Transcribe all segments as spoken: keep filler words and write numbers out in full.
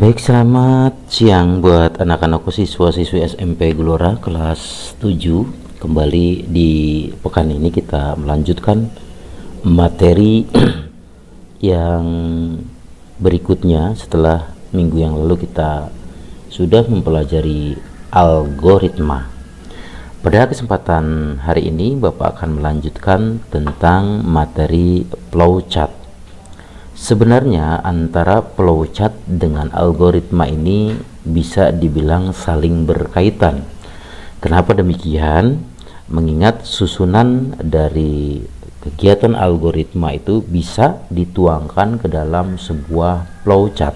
Baik, selamat siang buat anak-anakku siswa-siswi S M P Gelora kelas tujuh. Kembali di pekan ini kita melanjutkan materi yang berikutnya setelah minggu yang lalu kita sudah mempelajari algoritma. Pada kesempatan hari ini Bapak akan melanjutkan tentang materi flowchart. Sebenarnya antara flowchart dengan algoritma ini bisa dibilang saling berkaitan. Kenapa demikian? Mengingat susunan dari kegiatan algoritma itu bisa dituangkan ke dalam sebuah flowchart.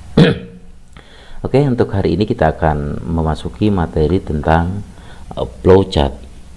Oke, untuk hari ini kita akan memasuki materi tentang uh, flowchart.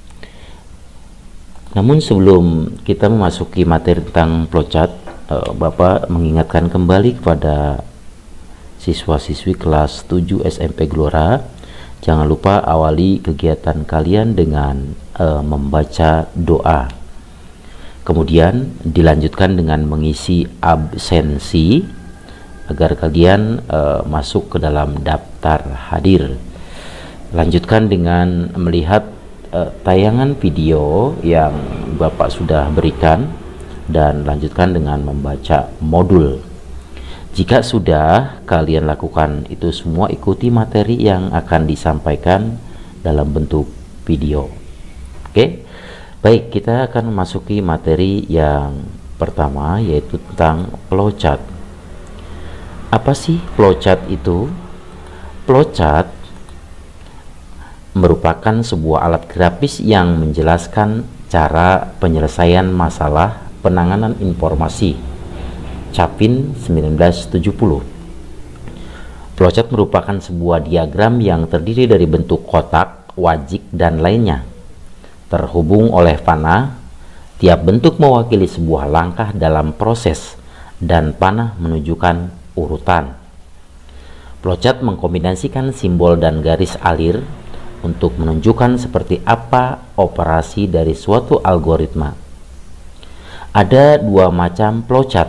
Namun sebelum kita memasuki materi tentang flowchart, Bapak mengingatkan kembali kepada siswa-siswi kelas tujuh S M P Gelora, jangan lupa awali kegiatan kalian dengan uh, membaca doa. Kemudian dilanjutkan dengan mengisi absensi agar kalian uh, masuk ke dalam daftar hadir. Lanjutkan dengan melihat uh, tayangan video yang Bapak sudah berikan, dan lanjutkan dengan membaca modul. Jika sudah kalian lakukan itu semua, ikuti materi yang akan disampaikan dalam bentuk video. Oke, baik, kita akan memasuki materi yang pertama, yaitu tentang flowchart. Apa sih flowchart itu? Flowchart merupakan sebuah alat grafis yang menjelaskan cara penyelesaian masalah penanganan informasi. Chapin seribu sembilan ratus tujuh puluh. Flowchart merupakan sebuah diagram yang terdiri dari bentuk kotak, wajik, dan lainnya. Terhubung oleh panah, tiap bentuk mewakili sebuah langkah dalam proses, dan panah menunjukkan urutan. Flowchart mengkombinasikan simbol dan garis alir untuk menunjukkan seperti apa operasi dari suatu algoritma. Ada dua macam flowchart.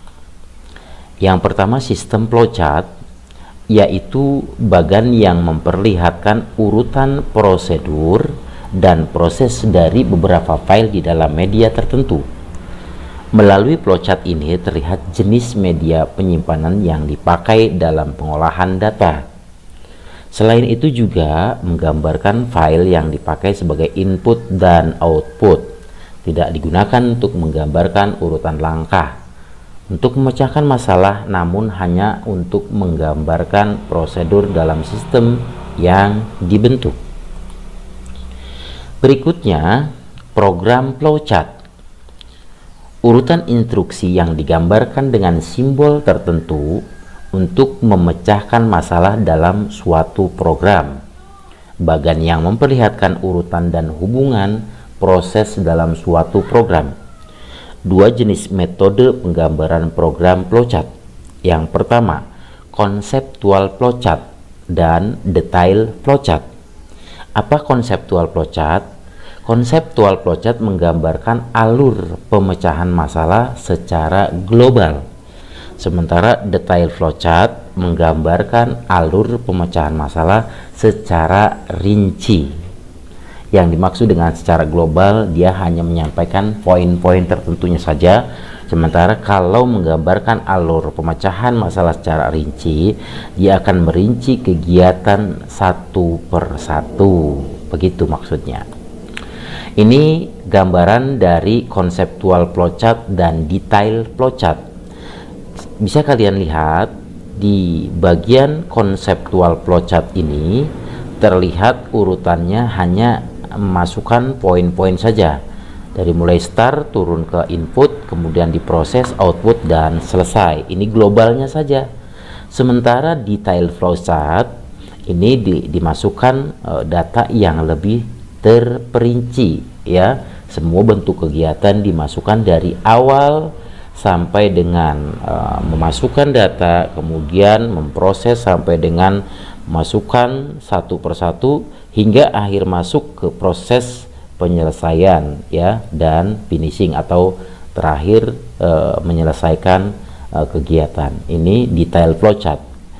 Yang pertama, sistem flowchart, yaitu bagan yang memperlihatkan urutan prosedur dan proses dari beberapa file di dalam media tertentu. Melalui flowchart ini terlihat jenis media penyimpanan yang dipakai dalam pengolahan data. Selain itu juga menggambarkan file yang dipakai sebagai input dan output. Tidak digunakan untuk menggambarkan urutan langkah untuk memecahkan masalah, namun hanya untuk menggambarkan prosedur dalam sistem yang dibentuk. Berikutnya, program flowchart. Urutan instruksi yang digambarkan dengan simbol tertentu untuk memecahkan masalah dalam suatu program. Bagan yang memperlihatkan urutan dan hubungan proses dalam suatu program. Dua jenis metode penggambaran program flowchart. Yang pertama, konseptual flowchart dan detail flowchart. Apa konseptual flowchart? Konseptual flowchart menggambarkan alur pemecahan masalah secara global. Sementara detail flowchart menggambarkan alur pemecahan masalah secara rinci. Yang dimaksud dengan secara global, dia hanya menyampaikan poin-poin tertentunya saja. Sementara kalau menggambarkan alur pemecahan masalah secara rinci, dia akan merinci kegiatan satu per satu. Begitu maksudnya. Ini gambaran dari konseptual flowchart dan detail flowchart. Bisa kalian lihat di bagian konseptual flowchart ini terlihat urutannya hanya masukkan poin-poin saja, dari mulai start turun ke input, kemudian diproses, output, dan selesai. Ini globalnya saja. Sementara detail flowchart ini di, dimasukkan uh, data yang lebih terperinci, ya. Semua bentuk kegiatan dimasukkan dari awal sampai dengan uh, memasukkan data, kemudian memproses sampai dengan masukkan satu persatu hingga akhir masuk ke proses penyelesaian, ya, dan finishing atau terakhir e, menyelesaikan e, kegiatan. Ini detail flowchart.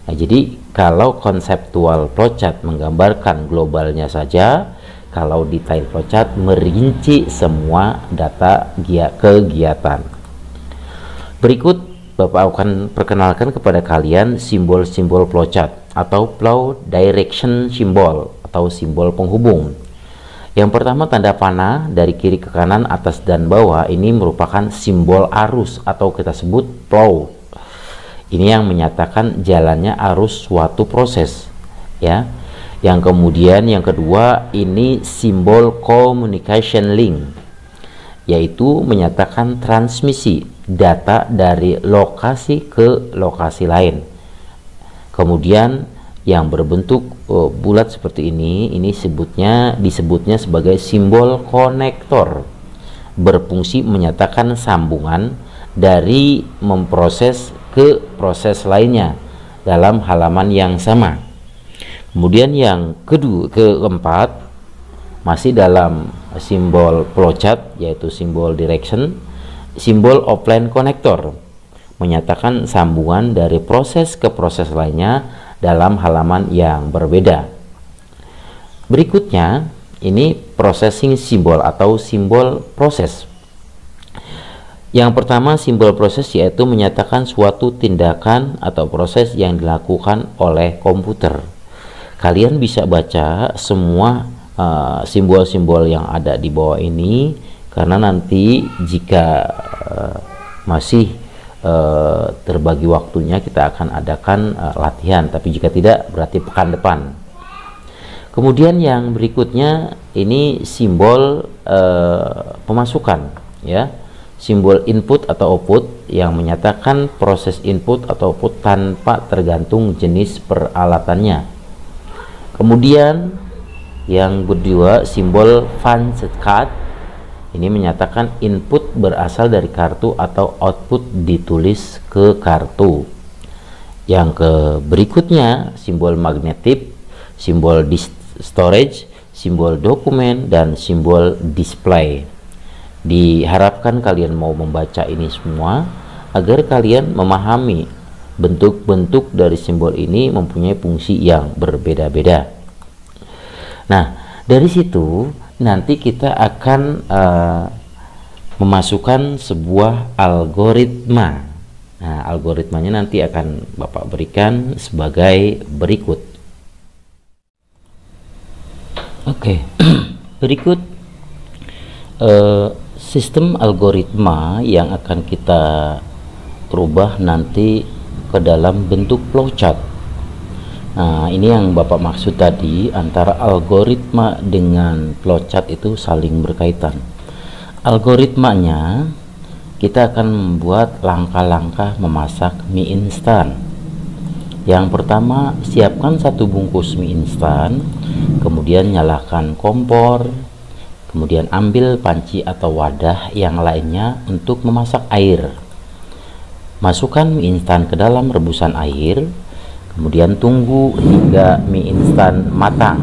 Nah, jadi kalau konseptual flowchart menggambarkan globalnya saja, kalau detail flowchart merinci semua data kegiatan. Berikut Bapak akan perkenalkan kepada kalian simbol-simbol flowchart atau flow direction symbol atau simbol penghubung. Yang pertama, tanda panah dari kiri ke kanan, atas dan bawah, ini merupakan simbol arus atau kita sebut flow. Ini yang menyatakan jalannya arus suatu proses, ya. Yang kemudian yang kedua, ini simbol communication link, yaitu menyatakan transmisi data dari lokasi ke lokasi lain. Kemudian yang berbentuk uh, bulat seperti ini, ini sebutnya disebutnya sebagai simbol konektor, berfungsi menyatakan sambungan dari memproses ke proses lainnya dalam halaman yang sama. Kemudian yang kedua, keempat, masih dalam simbol flowchart, yaitu simbol direction, simbol offline connector, menyatakan sambungan dari proses ke proses lainnya dalam halaman yang berbeda. Berikutnya, ini processing simbol atau simbol proses. Yang pertama, simbol proses yaitu menyatakan suatu tindakan atau proses yang dilakukan oleh komputer. Kalian bisa baca semua simbol-simbol uh, yang ada di bawah ini, karena nanti jika uh, masih uh, terbagi waktunya kita akan adakan uh, latihan, tapi jika tidak berarti pekan depan. Kemudian yang berikutnya ini simbol uh, pemasukan, ya, simbol input atau output yang menyatakan proses input atau output tanpa tergantung jenis peralatannya. Kemudian yang kedua, simbol punch card, ini menyatakan input berasal dari kartu atau output ditulis ke kartu. Yang ke berikutnya, simbol magnetic, simbol storage, simbol dokumen, dan simbol display. Diharapkan kalian mau membaca ini semua agar kalian memahami bentuk-bentuk dari simbol ini mempunyai fungsi yang berbeda-beda. Nah, dari situ nanti kita akan uh, memasukkan sebuah algoritma. Nah, algoritmanya nanti akan Bapak berikan sebagai berikut. Oke, okay. Berikut uh, sistem algoritma yang akan kita rubah nanti ke dalam bentuk flowchart. Nah, ini yang Bapak maksud tadi, antara algoritma dengan flowchart itu saling berkaitan. Algoritmanya, kita akan membuat langkah-langkah memasak mie instan. Yang pertama, siapkan satu bungkus mie instan, kemudian nyalakan kompor, kemudian ambil panci atau wadah yang lainnya untuk memasak air. Masukkan mie instan ke dalam rebusan air, kemudian tunggu hingga mie instan matang.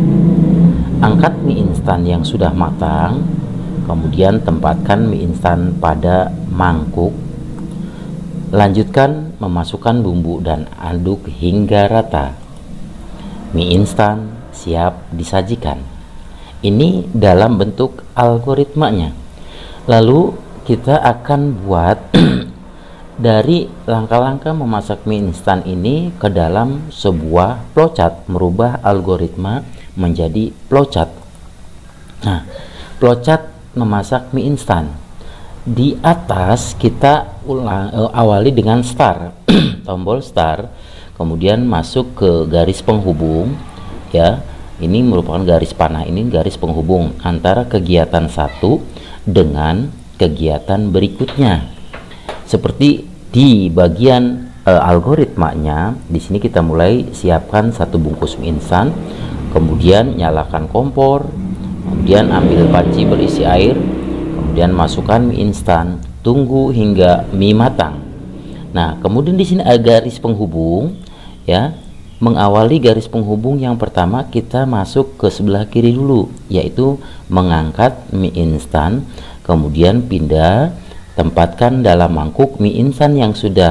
Angkat mie instan yang sudah matang, kemudian tempatkan mie instan pada mangkuk. Lanjutkan memasukkan bumbu dan aduk hingga rata. Mie instan siap disajikan. Ini dalam bentuk algoritmanya. Lalu kita akan buat dari langkah-langkah memasak mie instan ini ke dalam sebuah flowchart, merubah algoritma menjadi flowchart. Nah, flowchart memasak mie instan. Di atas kita ulang, uh, awali dengan start, tombol start, kemudian masuk ke garis penghubung, ya. Ini merupakan garis panah, ini garis penghubung antara kegiatan satu dengan kegiatan berikutnya. Seperti di bagian e, algoritmanya, di sini kita mulai siapkan satu bungkus mie instan, kemudian nyalakan kompor, kemudian ambil panci berisi air, kemudian masukkan mie instan, tunggu hingga mie matang. Nah, kemudian di sini ada garis penghubung, ya. Mengawali garis penghubung yang pertama kita masuk ke sebelah kiri dulu, yaitu mengangkat mie instan, kemudian pindah tempatkan dalam mangkuk mie instan yang sudah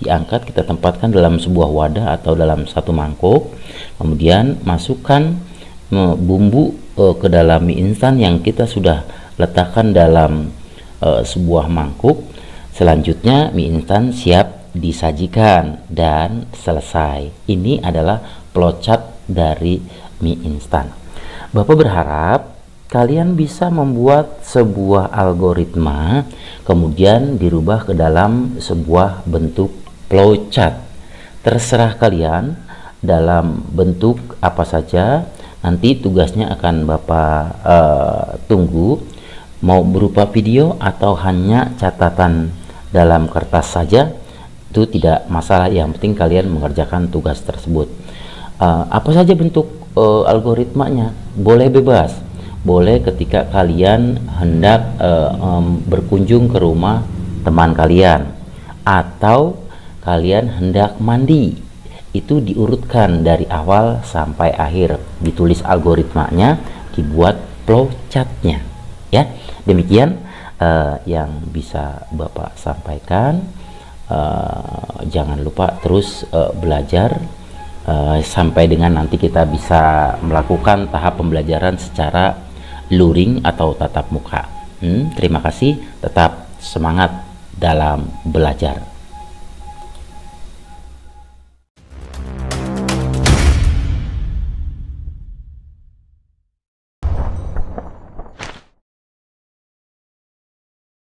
diangkat, kita tempatkan dalam sebuah wadah atau dalam satu mangkuk, kemudian masukkan uh, bumbu uh, ke dalam mie instan yang kita sudah letakkan dalam uh, sebuah mangkuk. Selanjutnya mie instan siap disajikan dan selesai. Ini adalah flow-chart dari mie instan. Bapak berharap kalian bisa membuat sebuah algoritma kemudian dirubah ke dalam sebuah bentuk flowchart. Terserah kalian dalam bentuk apa saja, nanti tugasnya akan Bapak uh, tunggu, mau berupa video atau hanya catatan dalam kertas saja, itu tidak masalah, yang penting kalian mengerjakan tugas tersebut. Uh, apa saja bentuk uh, algoritmanya, boleh bebas, boleh ketika kalian hendak uh, um, berkunjung ke rumah teman kalian, atau kalian hendak mandi, itu diurutkan dari awal sampai akhir, ditulis algoritmanya, dibuat flowchartnya. Ya, demikian uh, yang bisa Bapak sampaikan. Uh, jangan lupa terus uh, belajar uh, sampai dengan nanti kita bisa melakukan tahap pembelajaran secara luring atau tatap muka. Hmm, terima kasih, tetap semangat dalam belajar.